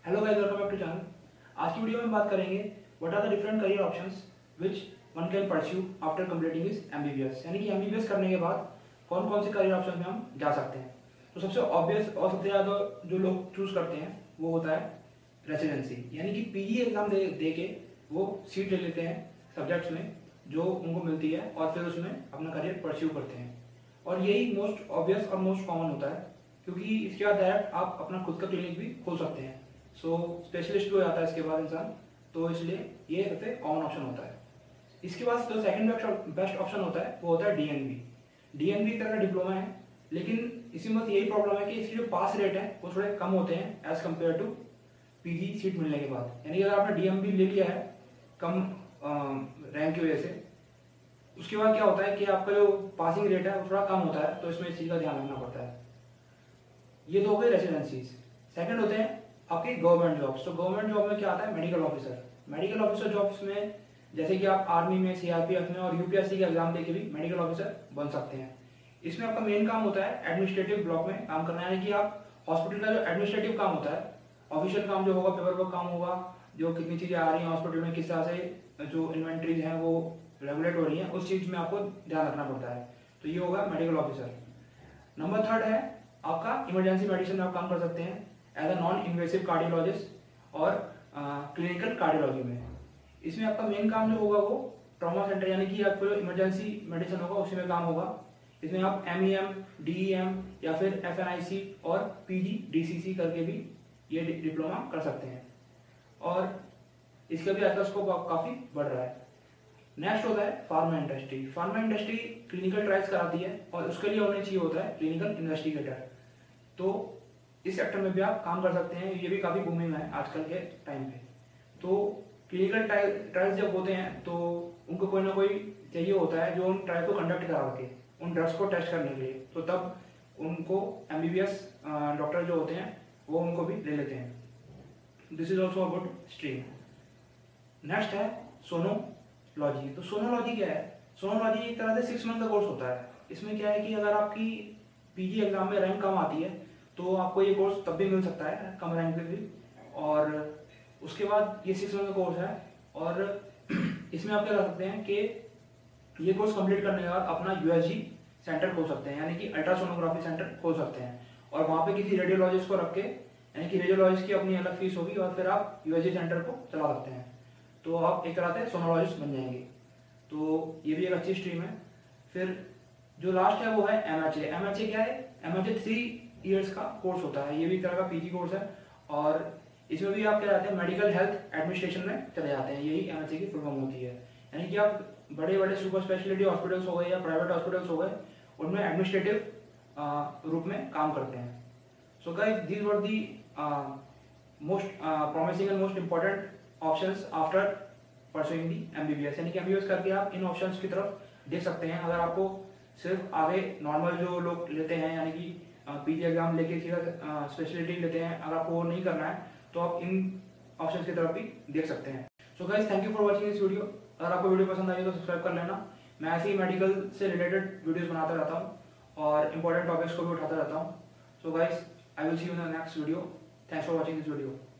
Hello guys, welcome back to channel. आज की video में बात करेंगे what are the different career options which one can pursue after completing his MBBS. यानी कि एमबीबीएस करने के बाद कौन कौन से करियर ऑप्शन में हम जा सकते हैं। तो सबसे ऑब्वियस और सबसे ज़्यादा जो लोग चूज करते हैं वो होता है रेसिडेंसी, यानी कि पीजी एग्जाम दे के वो सीट ले लेते हैं सब्जेक्ट्स में जो उनको मिलती है और फिर उसमें अपना करियर परस्यू करते हैं। और यही मोस्ट ऑब्वियस और मोस्ट कॉमन होता है, क्योंकि इसके बाद डायरेक्ट आप अपना खुद का क्लिनिक भी खोल सकते हैं। सो स्पेशलिस्ट भी हो जाता है इसके बाद इंसान, तो इसलिए ये सबसे कॉमन ऑप्शन होता है। इसके बाद जो सेकंड बेस्ट ऑप्शन होता है वो होता है डीएनबी। डीएनबी तरह का डिप्लोमा है, लेकिन इसी में यही प्रॉब्लम है कि इसकी जो पास रेट है वो थोड़े कम होते हैं as compare to PG seat मिलने के बाद। यानी अगर आपने डीएनबी ले लिया है कम रैंक की वजह से, उसके बाद क्या होता है कि आपका जो पासिंग रेट है वो थोड़ा कम होता है, तो इसमें इस चीज़ का ध्यान रखना पड़ता है। ये तो हो गए रेसिडेंसीज। सेकंड होते हैं आपकी गवर्नमेंट जॉब्स। तो गवर्नमेंट जॉब में क्या आता है, medical officer. Medical officer jobs में जैसे कि आप आर्मी में, सीआरपीएफ में और यूपीएससी के एग्जाम देके भी मेडिकल ऑफिसर बन सकते हैं। इसमें आपका मेन काम होता है एडमिनिस्ट्रेटिव ब्लॉक में काम करना, यानी कि आप हॉस्पिटल का जो एडमिनिस्ट्रेटिव काम होता है, ऑफिशियल काम जो होगा, पेपर वर्क काम होगा, जो कितनी चीजें आ रही हैं हॉस्पिटल में, किस तरह से जो इन्वेंट्रीज हैं वो रेगुलेट हो रही हैं, उस चीज में आपको ध्यान रखना पड़ता है। तो ये होगा मेडिकल ऑफिसर। नंबर थर्ड है आपका इमरजेंसी मेडिसिन में आप काम कर सकते हैं as a non invasive cardiologist और क्लिनिकल कार्डियोलॉजी में। इसमें आपका मेन काम जो होगा वो ट्रॉमा सेंटर, यानी कि आपको जो इमरजेंसी मेडिसिन होगा उसी में काम होगा। इसमें आप एमईएम, डीईएम या फिर एफएनआईसी और पीजी डीसीसी करके भी ये डिप्लोमा कर सकते हैं, और इसका भी आजकल स्कोप काफी बढ़ रहा है। नेक्स्ट होता है pharma industry. Pharma industry clinical trials कराती है और उसके लिए होने चाहिए होता है क्लिनिकल इन्वेस्टिगेटर। तो इस सेक्टर में भी आप काम कर सकते हैं, ये भी काफी बूमिंग है आजकल के टाइम पे। तो क्लिनिकल ट्रायल्स जब होते हैं तो उनको कोई ना कोई चाहिए होता है जो उन ट्रायल को कंडक्ट करा के उन ड्रग्स को टेस्ट करने के लिए, तो तब उनको एमबीबीएस डॉक्टर जो होते हैं वो उनको भी ले लेते हैं। This is also a good stream. Next है सोनोलॉजी। तो सोनोलॉजी क्या है? सोनोलॉजी एक तरह से 6 मंथ का कोर्स होता है। इसमें क्या है कि अगर आपकी पीजी एग्जाम में रैंक कम आती है तो आपको ये कोर्स तब भी मिल सकता है कम रैंक पे भी, और उसके बाद ये 6 मंथ का कोर्स है। और इसमें आप क्या कर सकते हैं कि ये कोर्स कंप्लीट करने के बाद अपना यूएसजी सेंटर खोल सकते हैं, यानी कि अल्ट्रासोनोग्राफी सेंटर खोल सकते हैं, और वहाँ पे किसी रेडियोलॉजिस्ट को रख के, यानी कि रेडियोलॉजिस्ट की अपनी अलग फीस होगी और फिर आप यूएसजी सेंटर को चला सकते हैं। तो आप एक तरह से सोनोलॉजिस्ट बन जाएंगे। तो ये भी एक अच्छी स्ट्रीम है। फिर जो लास्ट है वो है एमएचए। एमएचए क्या है? एमएचए 3 इयर्स का कोर्स होता है, ये भी एक तरह का पीजी कोर्स है, और इसमें भी आप क्या जाते हैं मेडिकल हेल्थ एडमिनिस्ट्रेशन में चले जाते हैं। यही एमएचए की फुल फॉर्म होती है, यानी कि आप बड़े बड़े सुपर स्पेशलिटी हॉस्पिटल्स हो गए या प्राइवेट हॉस्पिटल्स हो गए, उनमें एडमिनिस्ट्रेटिव रूप में काम करते हैं। So guys, these were the most promising and most important options after pursuing the MBBS. यानी कि एमबीबीएस करके आप इन ऑप्शंस की तरफ देख सकते हैं। अगर आपको सिर्फ आगे नॉर्मल जो लोग लेते हैं, यानी कि पीजी एग्जाम लेके सीधा स्पेशलिटी लेते हैं, अगर आपको वो नहीं करना है तो आप इन ऑप्शंस की तरफ भी देख सकते हैं। So guys, thank you for watching this video. अगर आपको वीडियो पसंद आई तो सब्सक्राइब कर लेना। मैं ऐसे ही मेडिकल से रिलेटेड वीडियोस बनाता रहता हूँ और इंपॉर्टेंट टॉपिक्स को भी उठाता रहता हूँ। So guys, I will see you in the next video. Thanks for watching this video.